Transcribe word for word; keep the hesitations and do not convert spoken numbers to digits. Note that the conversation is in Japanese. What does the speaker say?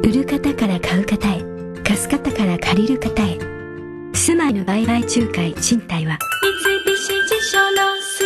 売る方から買う方へ、貸す方から借りる方へ。住まいの売買仲介賃貸は三菱地所の